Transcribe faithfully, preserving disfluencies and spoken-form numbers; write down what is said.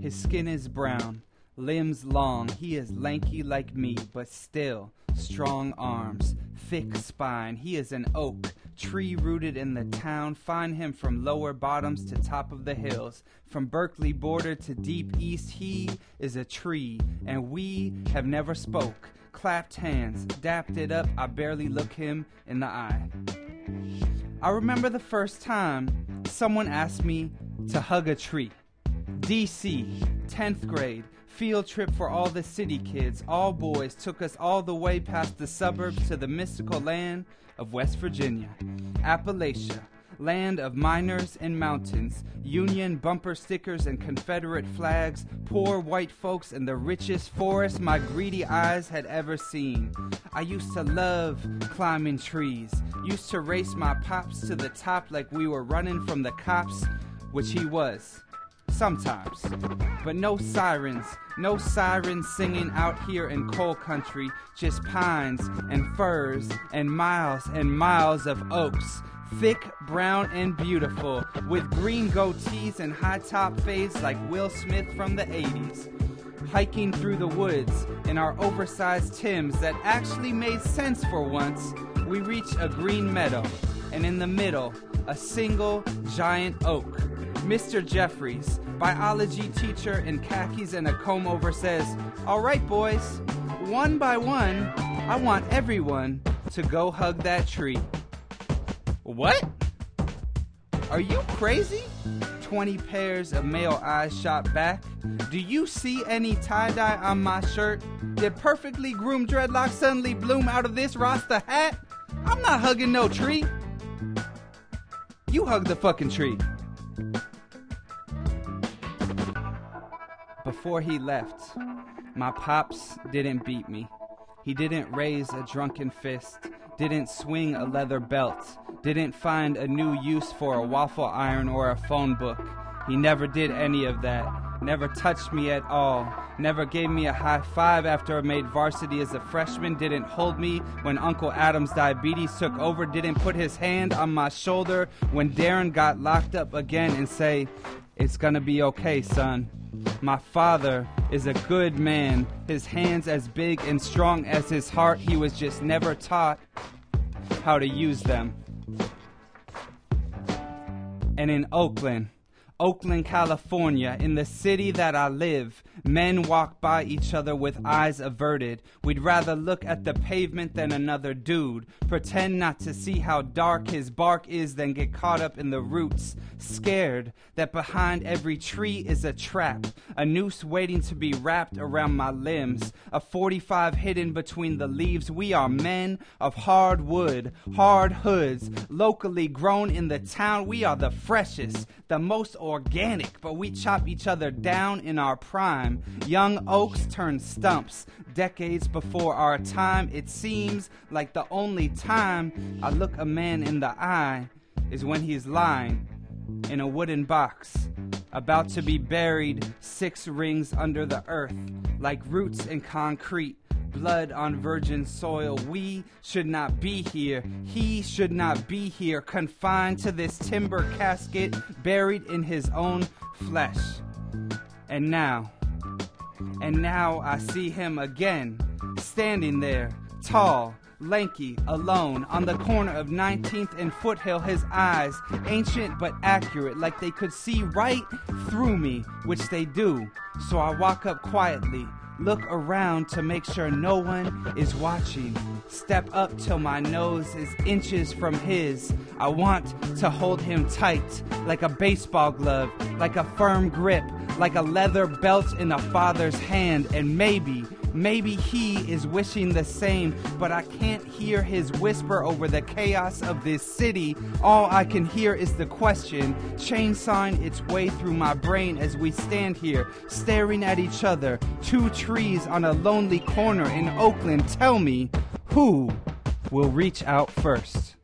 His skin is brown, limbs long, he is lanky like me, but still strong arms, thick spine. He is an oak, tree rooted in the town. Find him from lower bottoms to top of the hills. From Berkeley border to deep east, he is a tree, and we have never spoke. Clapped hands, dapped it up, I barely look him in the eye. I remember the first time someone asked me to hug a tree. D C, tenth grade, field trip for all the city kids, all boys, took us all the way past the suburbs to the mystical land of West Virginia. Appalachia, land of miners and mountains, Union bumper stickers and Confederate flags, poor white folks and the richest forest my greedy eyes had ever seen. I used to love climbing trees, used to race my pops to the top like we were running from the cops, which he was. Sometimes. But no sirens, no sirens singing out here in coal country, just pines and firs and miles and miles of oaks, thick, brown, and beautiful, with green goatees and high-top fades like Will Smith from the eighties. Hiking through the woods in our oversized Timbs that actually made sense for once, we reach a green meadow, and in the middle, a single giant oak. Mister Jeffries, biology teacher in khakis and a comb-over, says, "All right, boys, one by one, I want everyone to go hug that tree." What? Are you crazy? Twenty pairs of male eyes shot back. Do you see any tie-dye on my shirt? Did perfectly groomed dreadlocks suddenly bloom out of this Rasta hat? I'm not hugging no tree. You hug the fucking tree. Before he left, my pops didn't beat me. He didn't raise a drunken fist, didn't swing a leather belt, didn't find a new use for a waffle iron or a phone book. He never did any of that, never touched me at all, never gave me a high five after I made varsity as a freshman, didn't hold me when Uncle Adam's diabetes took over, didn't put his hand on my shoulder when Darren got locked up again and say, "It's gonna be okay, son." My father is a good man, his hands as big and strong as his heart. He was just never taught how to use them. And in Oakland, Oakland, California, in the city that I live, men walk by each other with eyes averted. We'd rather look at the pavement than another dude. Pretend not to see how dark his bark is than get caught up in the roots. Scared that behind every tree is a trap, a noose waiting to be wrapped around my limbs, a forty-five hidden between the leaves. We are men of hard wood, hard hoods, locally grown in the town. We are the freshest, the most organic, but we chop each other down in our prime. Young oaks turn stumps, decades before our time. It seems like the only time I look a man in the eye is when he's lying in a wooden box, about to be buried six rings under the earth, like roots in concrete, blood on virgin soil. We should not be here. He should not be here, confined to this timber casket, buried in his own flesh. And now, and now I see him again, standing there, tall, lanky, alone, on the corner of nineteenth and Foothill, his eyes, ancient but accurate, like they could see right through me, which they do. So I walk up quietly, look around to make sure no one is watching. Step up till my nose is inches from his. I want to hold him tight, like a baseball glove, like a firm grip, like a leather belt in a father's hand. And maybe, maybe he is wishing the same, but I can't hear his whisper over the chaos of this city. All I can hear is the question, chainsawing its way through my brain as we stand here, staring at each other, two trees on a lonely corner in Oakland. Tell me, who will reach out first?